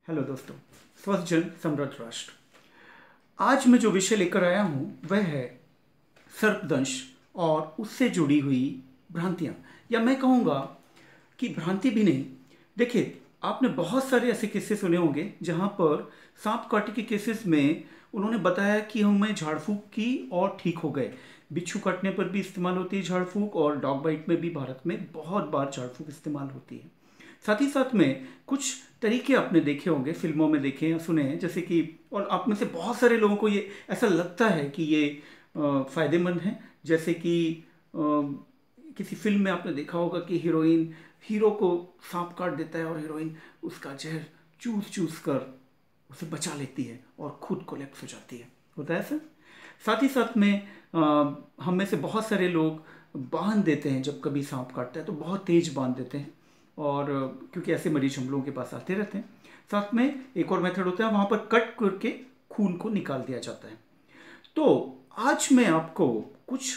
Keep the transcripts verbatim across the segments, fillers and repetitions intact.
Hello दोस्तों, स्वस्थ जन समृद्ध राष्ट्र। आज मैं जो विषय लेकर आया हूँ वह है सर्पदंश और उससे जुड़ी हुई भ्रांतियाँ, या मैं कहूँगा कि भ्रांति भी नहीं। देखिए, आपने बहुत सारे ऐसे किस्से सुने होंगे जहाँ पर सांप काटे के केसेस में उन्होंने बताया कि हमें झाड़ फूक की और ठीक हो गए। बिच्छू काटने पर भी इस्तेमाल होती है झाड़ फूक, और डॉग बाइट में भी भारत में बहुत बार झाड़ फूक इस्तेमाल होती है। साथ ही साथ में कुछ तरीके आपने देखे होंगे, फिल्मों में देखे या सुने हैं, जैसे कि, और आप में से बहुत सारे लोगों को ये ऐसा लगता है कि ये अ, फायदेमंद है। जैसे कि अ, किसी फिल्म में आपने देखा होगा कि हीरोइन हीरो को सांप काट देता है और हीरोइन उसका जहर चूस चूस कर उसे बचा लेती है और खुद कोलैप्स हो जाती है। होता है ऐसा। साथ ही साथ में अ, हम में से बहुत सारे लोग बांध देते हैं, जब कभी सांप काटता है तो बहुत तेज बांध देते हैं, और क्योंकि ऐसे मरीज हम लोगों के पास आते रहते हैं। साथ में एक और मेथड होता है, वहाँ पर कट करके खून को निकाल दिया जाता है। तो आज मैं आपको कुछ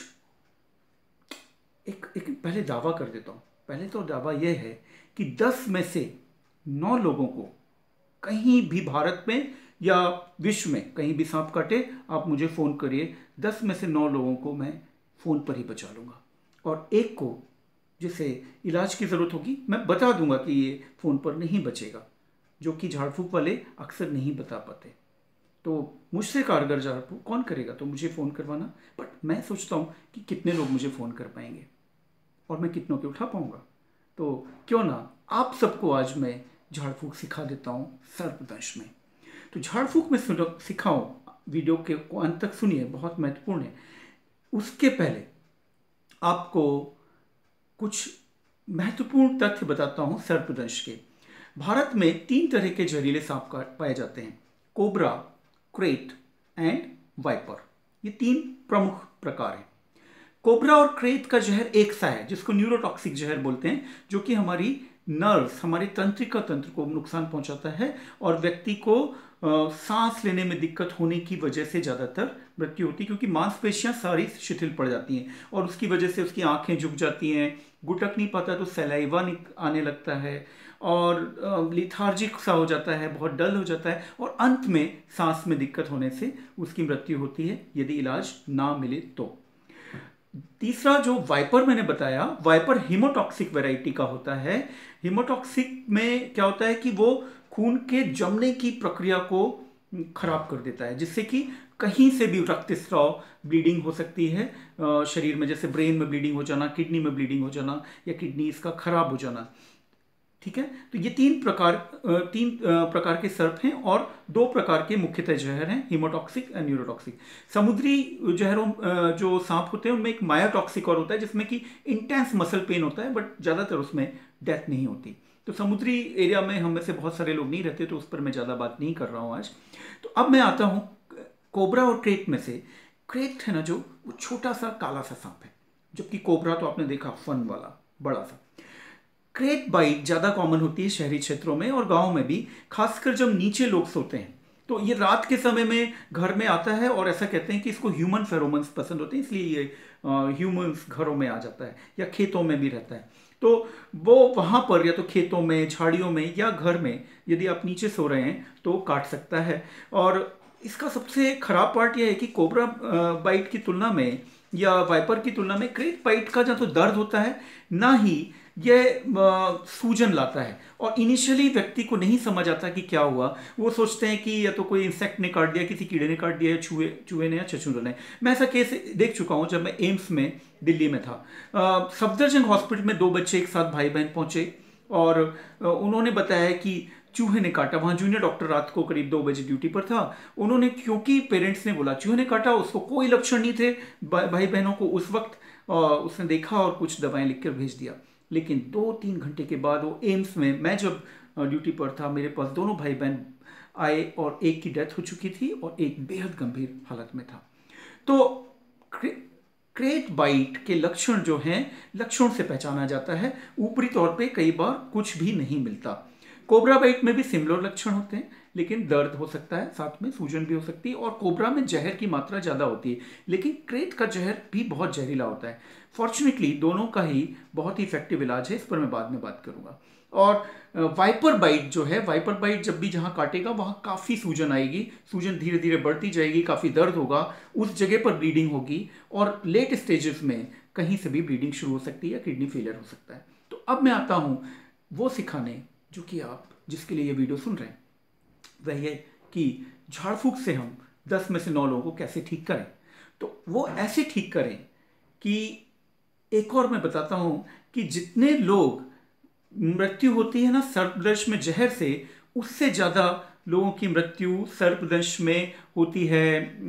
एक, एक पहले दावा कर देता हूँ। पहले तो दावा यह है कि दस में से नौ लोगों को कहीं भी भारत में या विश्व में कहीं भी सांप काटे, आप मुझे फ़ोन करिए। दस में से नौ लोगों को मैं फ़ोन पर ही बचा लूँगा, और एक को जिसे इलाज की ज़रूरत होगी मैं बता दूंगा कि ये फ़ोन पर नहीं बचेगा, जो कि झाड़ फूक वाले अक्सर नहीं बता पाते। तो मुझसे कारगर झाड़ फूक कौन करेगा, तो मुझे फ़ोन करवाना। बट मैं सोचता हूँ कि कितने लोग मुझे फ़ोन कर पाएंगे और मैं कितनों के उठा पाऊंगा। तो क्यों ना आप सबको आज मैं झाड़ फूक सिखा देता हूँ सर्पदंश में। तो झाड़ फूक में सिखाऊँ, वीडियो के को अंत तक सुनिए, बहुत महत्वपूर्ण है। उसके पहले आपको कुछ महत्वपूर्ण तथ्य बताता हूं सर्पदंश के। भारत में तीन तरह के जहरीले सांप पाए जाते हैं: कोबरा, क्रेट एंड वाइपर। ये तीन प्रमुख प्रकार हैं। कोबरा और क्रेट का जहर एक सा है, जिसको न्यूरोटॉक्सिक जहर बोलते हैं, जो कि हमारी नर्व्स, हमारे तंत्रिका तंत्र को नुकसान पहुंचाता है और व्यक्ति को अ, सांस लेने में दिक्कत होने की वजह से ज़्यादातर मृत्यु होती है, क्योंकि मांसपेशियां सारी शिथिल पड़ जाती हैं और उसकी वजह से उसकी आंखें झुक जाती हैं, गुटक नहीं पाता तो सलाइवा आने लगता है, और लिथार्जिक सा हो जाता है, बहुत डल हो जाता है, और अंत में सांस में दिक्कत होने से उसकी मृत्यु होती है यदि इलाज ना मिले तो। तीसरा जो वाइपर मैंने बताया, वाइपर हीमोटॉक्सिक वैरायटी का होता है। हीमोटॉक्सिक में क्या होता है कि वो खून के जमने की प्रक्रिया को खराब कर देता है, जिससे कि कहीं से भी रक्तस्राव, ब्लीडिंग हो सकती है शरीर में, जैसे ब्रेन में ब्लीडिंग हो जाना, किडनी में ब्लीडिंग हो जाना, या किडनी इसका खराब हो जाना। ठीक है, तो ये तीन प्रकार तीन प्रकार के सर्प हैं, और दो प्रकार के मुख्यतः जहर हैं, हीमोटॉक्सिक एंड न्यूरोटॉक्सिक। समुद्री जहरों जो सांप होते हैं उनमें एक मायोटॉक्सिक और होता है, जिसमें कि इंटेंस मसल पेन होता है, बट ज़्यादातर उसमें डेथ नहीं होती। तो समुद्री एरिया में हम में से बहुत सारे लोग नहीं रहते, तो उस पर मैं ज़्यादा बात नहीं कर रहा हूँ आज। तो अब मैं आता हूँ कोबरा और क्रेट में से। क्रेट है ना, जो वो छोटा सा काला सा सांप है, जबकि कोबरा तो आपने देखा फन वाला बड़ा सा। क्रेट बाइट ज़्यादा कॉमन होती है शहरी क्षेत्रों में और गाँव में भी, खासकर जब नीचे लोग सोते हैं। तो ये रात के समय में घर में आता है, और ऐसा कहते हैं कि इसको ह्यूमन फेरोमोन्स पसंद होते हैं, इसलिए ये ह्यूमन्स घरों में आ जाता है, या खेतों में भी रहता है। तो वो वहाँ पर या तो खेतों में, झाड़ियों में, या घर में यदि आप नीचे सो रहे हैं तो काट सकता है। और इसका सबसे खराब पार्ट यह है कि कोबरा बाइट की तुलना में या वाइपर की तुलना में क्रेट बाइट का ना तो दर्द होता है, ना ही यह सूजन लाता है। और इनिशियली व्यक्ति को नहीं समझ आता कि क्या हुआ, वो सोचते हैं कि या तो कोई इंसेक्ट ने काट दिया, किसी कीड़े ने काट दिया, या चूहे चूहे ने या छछूंदर ने। मैं ऐसा केस देख चुका हूँ जब मैं एम्स में दिल्ली में था। सफदरजंग हॉस्पिटल में दो बच्चे एक साथ भाई बहन पहुंचे, और उन्होंने बताया कि चूहे ने काटा। वहाँ जूनियर डॉक्टर रात को करीब दो बजे ड्यूटी पर था। उन्होंने, क्योंकि पेरेंट्स ने बोला चूहे ने काटा, उसको कोई लक्षण नहीं थे भाई बहनों को उस वक्त, उसने देखा और कुछ दवाएं लिख कर भेज दिया। लेकिन दो तीन घंटे के बाद वो एम्स में, मैं जब ड्यूटी पर था, मेरे पास दोनों भाई बहन आए, और एक की डेथ हो चुकी थी और एक बेहद गंभीर हालत में था। तो क्रेट बाइट के लक्षण जो हैं, लक्षणों से पहचाना जाता है, ऊपरी तौर पे कई बार कुछ भी नहीं मिलता। कोबरा बाइट में भी सिमिलर लक्षण होते हैं, लेकिन दर्द हो सकता है, साथ में सूजन भी हो सकती है, और कोबरा में जहर की मात्रा ज़्यादा होती है, लेकिन क्रेट का जहर भी बहुत जहरीला होता है। फॉर्चुनेटली दोनों का ही बहुत ही इफेक्टिव इलाज है, इस पर मैं बाद में बात करूंगा। और वाइपर बाइट जो है, वाइपर बाइट जब भी जहाँ काटेगा वहाँ काफ़ी सूजन आएगी, सूजन धीरे धीरे बढ़ती जाएगी, काफ़ी दर्द होगा, उस जगह पर ब्लीडिंग होगी और लेट स्टेजेस में कहीं से भी ब्लीडिंग शुरू हो सकती है या किडनी फेलियर हो सकता है। तो अब मैं आता हूँ वो सिखाने जो कि आप जिसके लिए ये वीडियो सुन रहे हैं, वह ये कि झाड़ फूक से हम दस में से नौ लोगों को कैसे ठीक करें। तो वो ऐसे ठीक करें कि एक और मैं बताता हूँ कि जितने लोग मृत्यु होती है ना सर्पदंश में जहर से, उससे ज़्यादा लोगों की मृत्यु सर्पदंश में होती है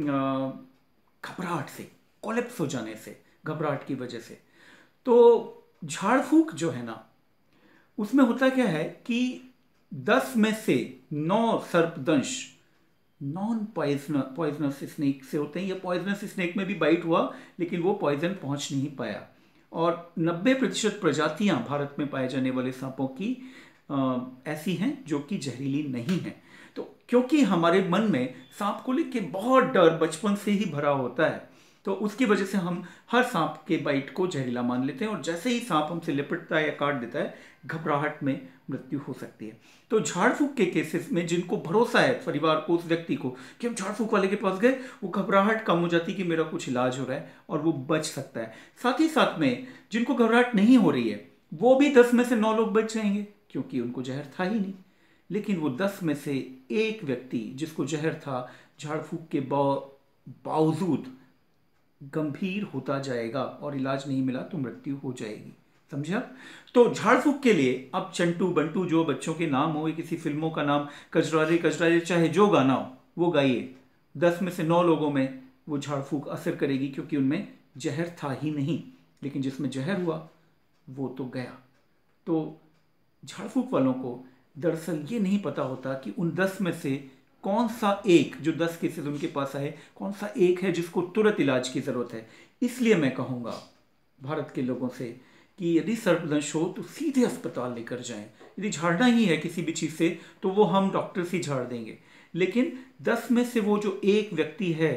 घबराहट से, कोलैप्स हो जाने से, घबराहट की वजह से। तो झाड़ फूक जो है ना उसमें होता क्या है कि दस में से नौ सर्पदंश नॉन पॉइजन पॉइजनस स्नेक से होते हैं, या पॉइजनस स्नेक में भी बाइट हुआ लेकिन वो पॉइजन पहुंच नहीं पाया। और नब्बे प्रतिशत प्रजातियां भारत में पाए जाने वाले सांपों की आ, ऐसी हैं जो कि जहरीली नहीं हैं। तो क्योंकि हमारे मन में सांप को लेकर बहुत डर बचपन से ही भरा होता है, तो उसकी वजह से हम हर सांप के बाइट को जहरीला मान लेते हैं और जैसे ही सांप हमसे लिपटता है या काट देता है, घबराहट में मृत्यु हो सकती है। तो झाड़ फूक के केसेस में जिनको भरोसा है परिवार को, उस व्यक्ति को कि हम झाड़ फूक वाले के पास गए, वो घबराहट कम हो जाती कि मेरा कुछ इलाज हो रहा है और वो बच सकता है। साथ ही साथ में जिनको घबराहट नहीं हो रही है वो भी दस में से नौ लोग बच जाएंगे क्योंकि उनको जहर था ही नहीं। लेकिन वो दस में से एक व्यक्ति जिसको जहर था, झाड़ फूक के बावजूद गंभीर होता जाएगा और इलाज नहीं मिला तो मृत्यु हो जाएगी। समझा? तो झाड़ फूक के लिए अब चंटू बंटू जो बच्चों के नाम हो, किसी फिल्मों का नाम, कजरारे कजरारे, चाहे जो गाना हो वो गाइए। दस में से नौ लोगों में वो झाड़ फूक असर करेगी क्योंकि उनमें जहर था ही नहीं, लेकिन जिसमें जहर हुआ वो तो गया। तो झाड़ फूक वालों को दरअसल ये नहीं पता होता कि उन दस में से कौन सा एक, जो दस केसेस उनके पास आए, कौन सा एक है जिसको तुरंत इलाज की ज़रूरत है। इसलिए मैं कहूँगा भारत के लोगों से कि यदि सर्पदंश हो तो सीधे अस्पताल लेकर जाएं। यदि झाड़ना ही है किसी भी चीज़ से तो वो हम डॉक्टर से झाड़ देंगे, लेकिन दस में से वो जो एक व्यक्ति है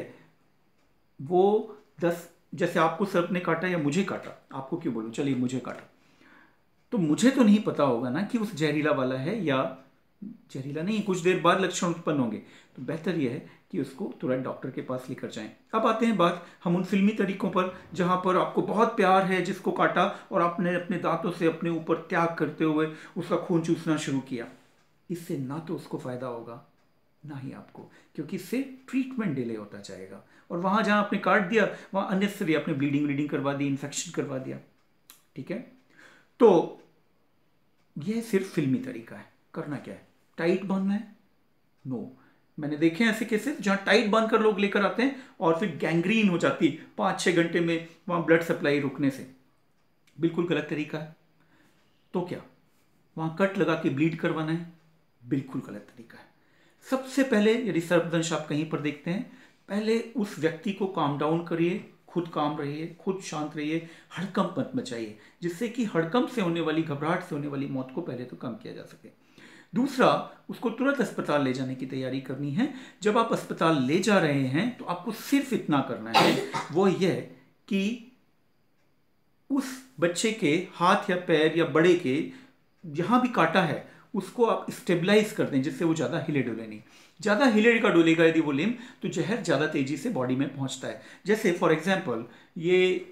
वो दस, जैसे आपको सर्प ने काटा या मुझे काटा, आपको क्यों बोलूं, चलिए मुझे काटा, तो मुझे तो नहीं पता होगा ना कि उस जहरीला वाला है या जहरीला नहीं। कुछ देर बाद लक्षण उत्पन्न होंगे, तो बेहतर यह है कि उसको तुरंत डॉक्टर के पास लेकर जाएं। अब आते हैं बात हम उन फिल्मी तरीकों पर जहां पर आपको बहुत प्यार है जिसको काटा और आपने अपने दांतों से अपने ऊपर त्याग करते हुए उसका खून चूसना शुरू किया। इससे ना तो उसको फायदा होगा ना ही आपको, क्योंकि इससे ट्रीटमेंट डिले होता जाएगा और वहां जहां आपने काट दिया वहां अननेसेसरी आपने ब्लीडिंग ब्लीडिंग करवा दी, इन्फेक्शन करवा दिया। ठीक है, तो यह सिर्फ फिल्मी तरीका है। करना क्या है? टाइट बांधना है? नो, मैंने देखे हैं ऐसे केसेस जहां टाइट बांधकर लोग लेकर आते हैं और फिर गैंग्रीन हो जाती पाँच छः घंटे में वहां ब्लड सप्लाई रुकने से। बिल्कुल गलत तरीका है। तो क्या वहां कट लगा के ब्लीड करवाना है? बिल्कुल गलत तरीका है। सबसे पहले यदि सर्पदंश आप कहीं पर देखते हैं, पहले उस व्यक्ति को काम डाउन करिए, खुद काम रहिए, खुद शांत रहिए, हड़कंप मत मचाइए, जिससे कि हड़कंप से होने वाली, घबराहट से होने वाली मौत को पहले तो कम किया जा सके। दूसरा, उसको तुरंत अस्पताल ले जाने की तैयारी करनी है। जब आप अस्पताल ले जा रहे हैं तो आपको सिर्फ इतना करना है, वो यह कि उस बच्चे के हाथ या पैर या बड़े के जहां भी काटा है उसको आप स्टेबलाइज कर दें, जिससे वो ज़्यादा हिले डुले नहीं। ज़्यादा हिले का डुलेगा यदि वो लिम्ब, तो जहर ज़्यादा तेजी से बॉडी में पहुंचता है। जैसे फॉर एग्जाम्पल ये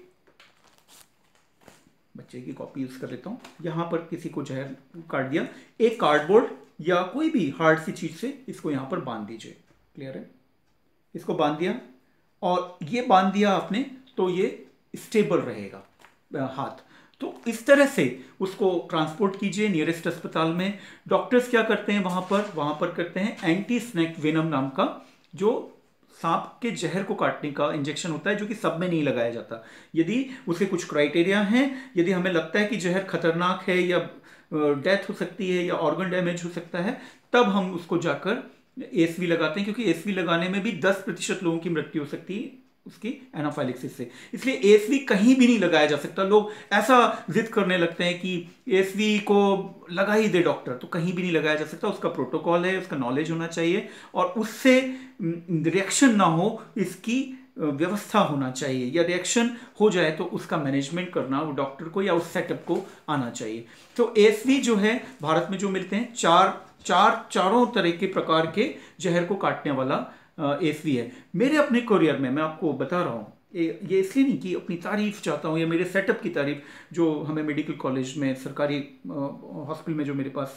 बच्चे की कॉपी यूज़ कर लेता हूँ। यहाँ पर किसी को जहर काट दिया, एक कार्डबोर्ड या कोई भी हार्ड सी चीज़ से इसको यहाँ पर बांध दीजिए। क्लियर है? इसको बांध दिया और ये बांध दिया आपने तो ये स्टेबल रहेगा हाथ। तो इस तरह से उसको ट्रांसपोर्ट कीजिए नियरेस्ट अस्पताल में। डॉक्टर्स क्या करते हैं वहाँ पर वहाँ पर करते हैं एंटी स्नेक वेनम नाम का, जो सांप के जहर को काटने का इंजेक्शन होता है, जो कि सब में नहीं लगाया जाता। यदि उसे कुछ क्राइटेरिया हैं, यदि हमें लगता है कि जहर खतरनाक है या डेथ हो सकती है या ऑर्गन डैमेज हो सकता है, तब हम उसको जाकर एसवी लगाते हैं, क्योंकि एसवी लगाने में भी दस प्रतिशत लोगों की मृत्यु हो सकती है उसकी एनाफाइलेक्सिस से। इसलिए एसवी कहीं भी नहीं लगाया जा सकता। लोग ऐसा जिद करने लगते हैं कि एसवी को लगा ही दे डॉक्टर, तो कहीं भी नहीं लगाया जा सकता। उसका प्रोटोकॉल है, उसका नॉलेज होना चाहिए और उससे रिएक्शन ना हो इसकी व्यवस्था होना चाहिए, या रिएक्शन हो जाए तो उसका मैनेजमेंट करना वो डॉक्टर को या उस सेटअप को आना चाहिए। तो एएसवी जो है भारत में जो मिलते हैं, चार चार चारों तरह के प्रकार के जहर को काटने वाला एएसवी है। मेरे अपने करियर में मैं आपको बता रहा हूँ, ये इसलिए नहीं कि अपनी तारीफ चाहता हूँ या मेरे सेटअप की तारीफ, जो हमें मेडिकल कॉलेज में, सरकारी हॉस्पिटल में जो मेरे पास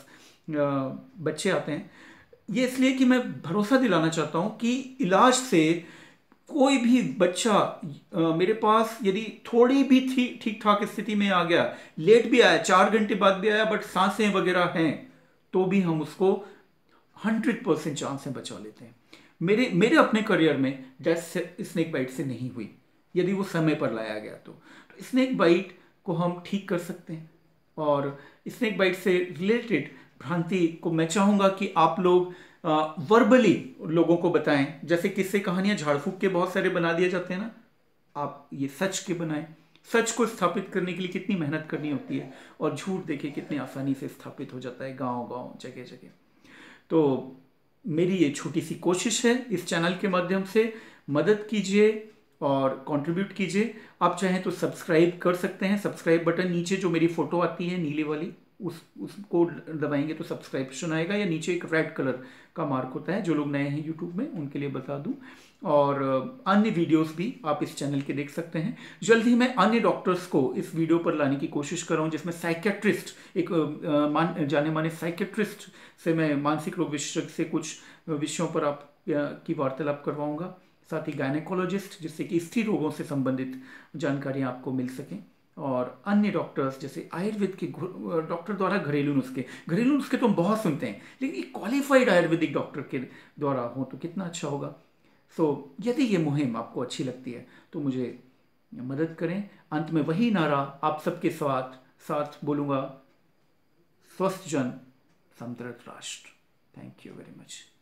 बच्चे आते हैं, ये इसलिए कि मैं भरोसा दिलाना चाहता हूँ कि इलाज से कोई भी बच्चा आ, मेरे पास यदि थोड़ी भी ठीक ठीक ठाक स्थिति में आ गया, लेट भी आया, चार घंटे बाद भी आया, बट सांसें वगैरह हैं, तो भी हम उसको हंड्रेड परसेंट चांस से बचा लेते हैं। मेरे मेरे अपने करियर में डेथ स्नेक बाइट से नहीं हुई, यदि वो समय पर लाया गया तो, तो स्नेक बाइट को हम ठीक कर सकते हैं। और स्नेक बाइट से रिलेटेड भ्रांति को मैं चाहूँगा कि आप लोग वर्बली लोगों को बताएं, जैसे किस्से कहानियां झाड़ फूक के बहुत सारे बना दिए जाते हैं ना, आप ये सच के बनाएं। सच को स्थापित करने के लिए कितनी मेहनत करनी होती है, और झूठ देखिए कितनी आसानी से स्थापित हो जाता है गांव गांव, जगह जगह। तो मेरी ये छोटी सी कोशिश है, इस चैनल के माध्यम से मदद कीजिए और कंट्रीब्यूट कीजिए। आप चाहें तो सब्सक्राइब कर सकते हैं, सब्सक्राइब बटन नीचे जो मेरी फोटो आती है नीले वाली, उस उसको दबाएंगे तो सब्सक्रिप्शन आएगा, या नीचे एक रेड कलर का मार्क होता है, जो लोग नए हैं यूट्यूब में उनके लिए बता दूं। और अन्य वीडियोस भी आप इस चैनल के देख सकते हैं। जल्द ही मैं अन्य डॉक्टर्स को इस वीडियो पर लाने की कोशिश कर रहा हूं, जिसमें साइकेट्रिस्ट, एक मान जाने माने साइकेट्रिस्ट से मैं मानसिक रोग विशेषज्ञ से कुछ विषयों पर आप की वार्तालाप करवाऊंगा, साथ ही गायनेकोलॉजिस्ट, जिससे कि स्त्री रोगों से संबंधित जानकारियाँ आपको मिल सकें, और अन्य डॉक्टर्स जैसे आयुर्वेद के डॉक्टर द्वारा घरेलू नुस्खे घरेलू नुस्खे तो हम बहुत सुनते हैं, लेकिन एक क्वालिफाइड आयुर्वेदिक डॉक्टर के द्वारा हो तो कितना अच्छा होगा। सो so, यदि ये मुहिम आपको अच्छी लगती है तो मुझे मदद करें। अंत में वही नारा आप सबके साथ साथ बोलूँगा, स्वस्थ जन समृद्ध राष्ट्र। Thank you very much.